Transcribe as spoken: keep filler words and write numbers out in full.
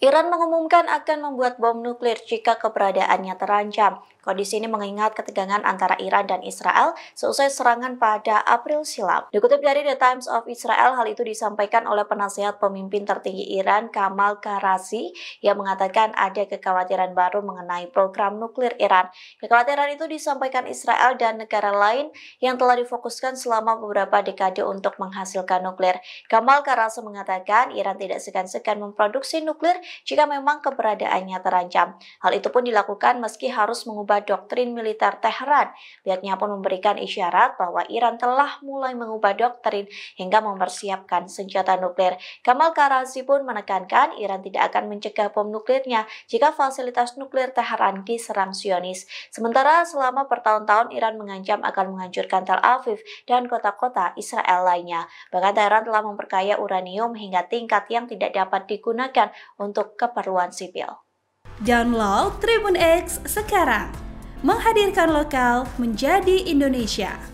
Iran mengumumkan akan membuat bom nuklir jika keberadaannya terancam. Kondisi ini mengingat ketegangan antara Iran dan Israel seusai serangan pada April silam. Dikutip dari The Times of Israel, hal itu disampaikan oleh penasihat pemimpin tertinggi Iran, Kamal Karazi, yang mengatakan ada kekhawatiran baru mengenai program nuklir Iran. Kekhawatiran itu disampaikan Israel dan negara lain yang telah difokuskan selama beberapa dekade untuk menghasilkan nuklir. Kamal Karazi mengatakan Iran tidak segan-segan memproduksi nuklir jika memang keberadaannya terancam. Hal itu pun dilakukan meski harus mengubah doktrin militer Teheran. Pihaknya pun memberikan isyarat bahwa Iran telah mulai mengubah doktrin hingga mempersiapkan senjata nuklir. Kamal Karazi pun menekankan Iran tidak akan mencegah bom nuklirnya jika fasilitas nuklir Teheran diserang Zionis. Sementara selama bertahun-tahun Iran mengancam akan menghancurkan Tel Aviv dan kota-kota Israel lainnya. Bahkan Teheran telah memperkaya uranium hingga tingkat yang tidak dapat digunakan untuk keperluan sipil. Download Tribun X sekarang, menghadirkan lokal menjadi Indonesia.